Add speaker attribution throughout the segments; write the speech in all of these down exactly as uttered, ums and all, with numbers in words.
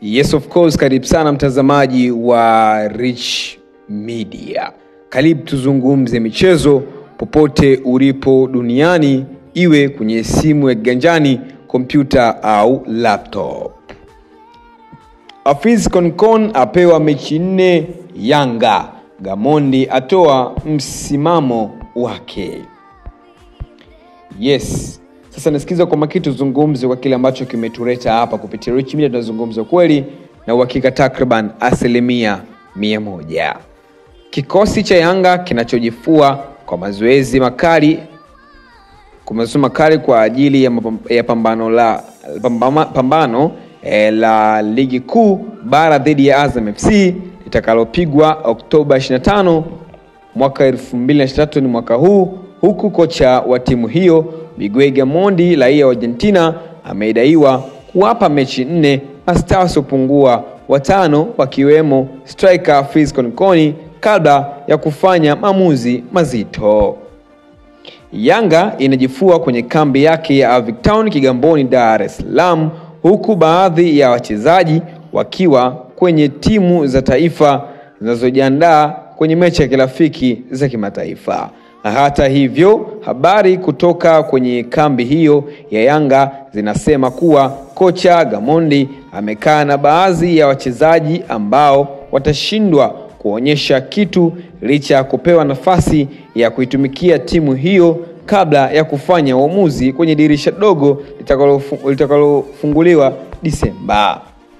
Speaker 1: Yes of course, karibu sana mtazamaji wa Rich Media. Karibu tuzungumze michezo popote ulipo duniani, iwe kwenye simu ya kiganjani, kompyuta au laptop. Afis Konkoni apewa mechi nne Yanga. Gamondi atoa msimamo wake. Yes. Sasa nasikiza kwa makini tuzungumze kwa kile ambacho kimetuleta hapa kupitia Rich Media. Tunazungumza kweli na uhakika takriban asilimia mia moja. Kikosi cha Yanga kinachojifua kwa mazoezi makali kwa mazoezi makali kwa ajili ya, ya pambano la pambama, pambano eh, la ligi kuu bara dhidi ya Azam F C litakalopigwa Oktoba ishirini na tano mwaka elfu mbili na ishirini na tatu ni mwaka huu, huku kocha wa timu hiyo Miguel Gamondi raia wa Argentina amedaiwa kuwapa mechi nne mastaa wasiopungua watano wakiwemo striker Afis Konkoni kabla ya kufanya maamuzi mazito. Yanga inajifua kwenye kambi yake ya Victown Kigamboni, Dar es Salaam, huku baadhi ya wachezaji wakiwa kwenye timu za taifa zinazojiandaa kwenye mechi ya kirafiki za kimataifa. Hata hivyo, habari kutoka kwenye kambi hiyo ya Yanga zinasema kuwa kocha Gamondi amekaa na baadhi ya wachezaji ambao watashindwa kuonyesha kitu licha ya kupewa nafasi ya kuitumikia timu hiyo kabla ya kufanya uamuzi kwenye dirisha dogo litakalofunguliwa Disemba.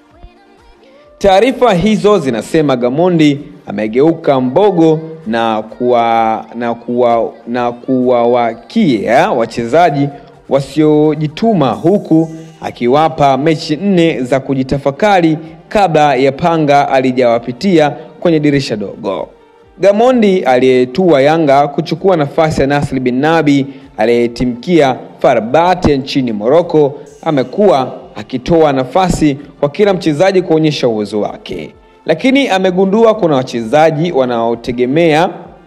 Speaker 1: Taarifa hizo zinasema Gamondi amegeuka mbogo na kuwa na kuwa na kuwawakia wachezaji wasiojituma, huku akiwapa mechi nne za kujitafakari kabla ya panga alijawapitia kwenye dirisha dogo. Gamondi aliyetua Yanga kuchukua nafasi ya Nasri bin Nabi aliyetimkia Farabat nchini Morocco amekuwa akitoa nafasi kwa kila mchezaji kuonyesha uwezo wake, lakini amegundua kuna wachezaji wanaotegemea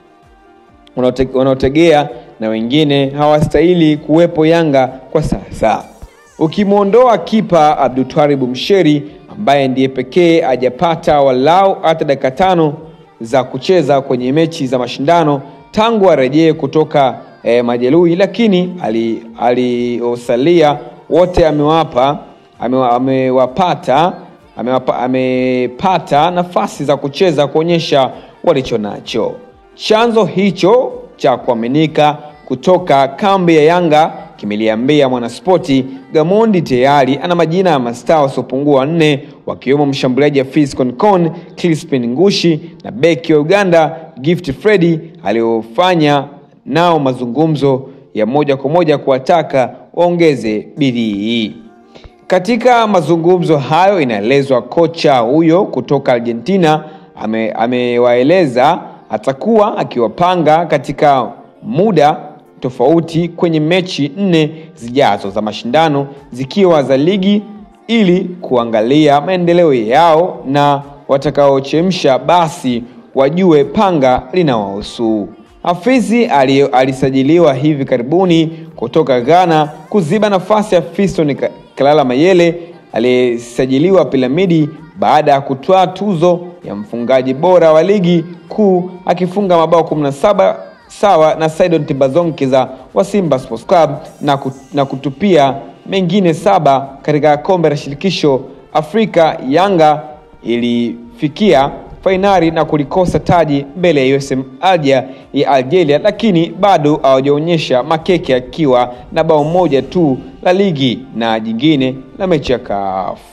Speaker 1: wanaotegea na wengine hawastahili kuwepo Yanga kwa sasa. Ukimuondoa kipa Abdultwaribu Msheri ambaye ndiye pekee hajapata walau hata dakika tano za kucheza kwenye mechi za mashindano tangu arejee kutoka eh, majeruhi, lakini aliosalia ali wote amewapa amewapata amewapa, amepata nafasi za kucheza kuonyesha walichonacho. Chanzo hicho cha kuaminika kutoka kambi ya Yanga kimeliambia Mwanaspoti Gamondi tayari ana majina ya mastaa wasiopungua nne, wakiwemo mshambuliaji Afis Konkoni, Crispin Ngushi na beki wa Uganda Gift Freddy aliofanya nao mazungumzo ya moja kwa moja kuwataka waongeze bidii. Katika mazungumzo hayo inaelezwa kocha huyo kutoka Argentina amewaeleza ame atakuwa akiwapanga katika muda tofauti kwenye mechi nne zijazo za mashindano zikiwa za ligi ili kuangalia maendeleo yao, na watakaochemsha basi wajue panga linawahusu. Hafizi alisajiliwa hivi karibuni kutoka Ghana kuziba nafasi ya Fiston Kalala Mayele aliyesajiliwa Piramidi baada ya kutoa tuzo ya mfungaji bora wa ligi kuu akifunga mabao kumi na saba sawa na Saidon Tibazonkiza wa Simba Sports Club na, kut, na kutupia mengine saba katika kombe la shirikisho Afrika. Yanga ilifikia fainali na kulikosa taji mbele ya U S M Alger ya Algeria, lakini bado hawajaonyesha makeke akiwa na bao moja tu la ligi na jingine la mechi ya C A F.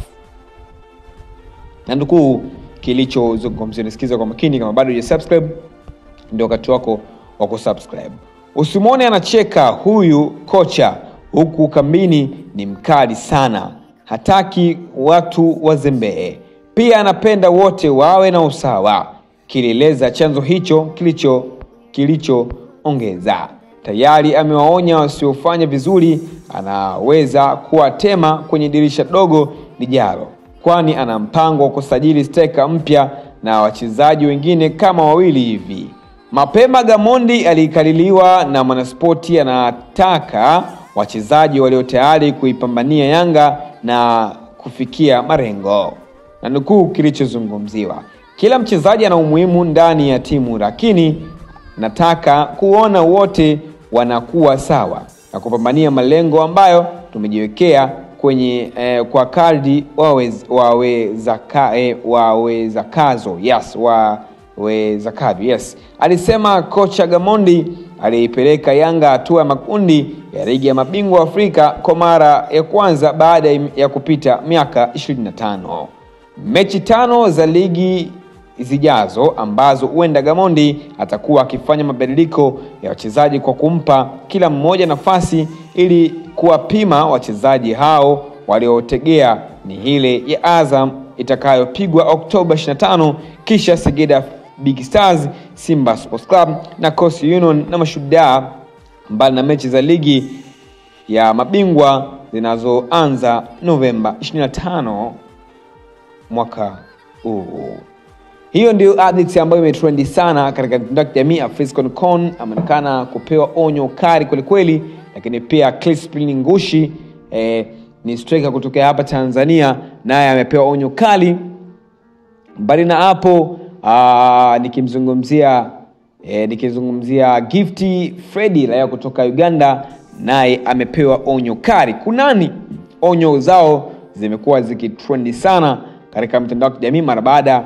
Speaker 1: Na ndugu kilichozungumzwa, nisikiza kwa makini. Kama bado hujasubscribe, ndio wakati wako wa kusubscribe. Usimwone anacheka huyu kocha, huku kambini ni mkali sana, hataki watu wazembee, pia anapenda wote wawe na usawa, kilieleza chanzo hicho kilicho kilichoongeza. Tayari amewaonya wasiofanya vizuri anaweza kuwatema kwenye dirisha dogo lijalo, kwani ana mpango wa kusajili striker mpya na wachezaji wengine kama wawili hivi. Mapema Gamondi alikaliliwa na Mwanaspoti anataka wachezaji walio tayari kuipambania Yanga na kufikia marengo. na nukuu kilichozungumziwa: kila mchezaji ana umuhimu ndani ya timu, lakini nataka kuona wote wanakuwa sawa na kupambania malengo ambayo tumejiwekea kwenye eh, kwa kardi wawez, wawezaka, eh, wawezakazo yes wawezakavyo yes alisema kocha Gamondi aliipeleka Yanga hatua ya makundi ya ligi ya mabingwa Afrika kwa mara ya kwanza baada ya kupita miaka ishirini na tano. Mechi tano za ligi zijazo ambazo huenda Gamondi atakuwa akifanya mabadiliko ya wachezaji kwa kumpa kila mmoja nafasi ili kuwapima wachezaji hao waliotegea ni ile ya Azam itakayopigwa Oktoba ishirini na tano, kisha Singida Big Stars, Simba Sports Club na Coastal Union na Mashujaa, mbali na mechi za ligi ya mabingwa zinazoanza Novemba ishirini na tano mwaka huu. Hiyo ndio update ambayo imetrendi sana katika mitandao ya kijamii. Rais Konkoni ameonekana kupewa onyo kali kweli kweli, lakini pia Crispin Ngushi eh, ni striker kutoka hapa Tanzania, naye amepewa onyo kali. Mbali na hapo aa, nikimzungumzia eh, nikizungumzia Gifty Freddy raia kutoka Uganda, naye amepewa onyo kali. Kunani onyo zao zimekuwa zikitrendi sana katika mitandao ya kijamii mara baada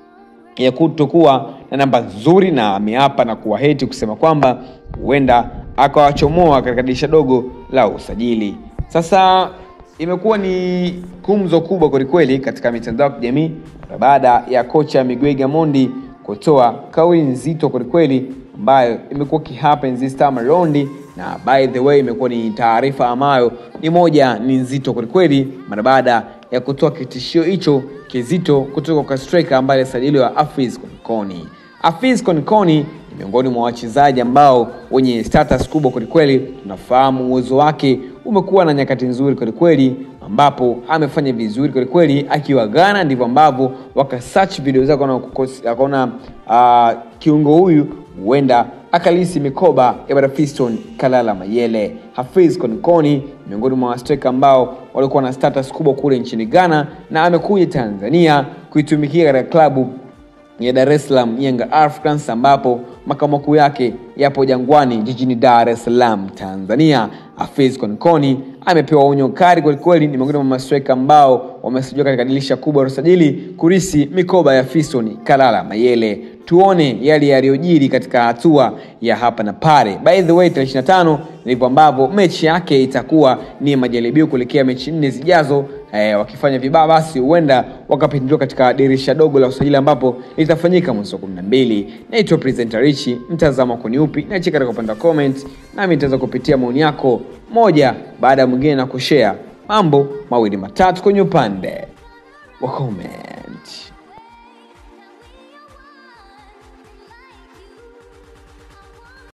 Speaker 1: ya kutokuwa na namba nzuri, na ameapa na kuwaheti kusema kwamba huenda akawachomoa katika dirisha dogo la usajili. Sasa imekuwa ni gumzo kubwa kwa kweli katika mitandao ya kijamii baada ya kocha Miguel Gamondi kutoa kauli nzito kwa kweli ambayo imekuwa kihappen this time around, na by the way imekuwa ni taarifa ambayo ni moja ni nzito kwa kweli mara baada ya kutoa kitishio hicho kizito kutoka kwa striker ambaye alisajiliwa Rais Konkoni. Rais Konkoni ni miongoni mwa wachezaji ambao wenye status kubwa kwa kweli. Tunafahamu uwezo wake umekuwa na nyakati nzuri kwa kweli, ambapo amefanya vizuri kwa kweli akiwa Ghana. Ndivyo ambavyo waka search video zake na akaona uh, kiungo huyu huenda akalisi mikoba ya Bwana Fiston Kalala Mayele. Rais Konkoni miongoni mwa striker ambao walikuwa na status kubwa kule nchini Ghana, na amekuja Tanzania kuitumikia katika klabu ya Dar es Salaam Yanga Africans, ambapo makao makuu yake yapo Jangwani jijini Dar es Salaam Tanzania. Rais Konkoni amepewa onyo kali kwa kweli. Ni miongoni mwa striker ambao wamesajiliwa katika dirisha kubwa la usajili kurisi mikoba ya Fiston Kalala Mayele. Tuone yale yaliyojiri katika hatua ya hapa na pale. By the way, tarehe ishirini na tano ndivyo ambavyo mechi yake itakuwa ni majaribio kuelekea mechi nne zijazo. Eh, wakifanya vibaya basi huenda wakapinduka katika dirisha dogo la usajili ambapo litafanyika mwezi wa kumi na mbili. Naitwa Presenter Rich, mtazamo wako ni upi? Niache katika upande wa comment, nami nitaweza kupitia maoni yako moja baada ya mwingine na kushare mambo mawili matatu kwenye upande wa comment.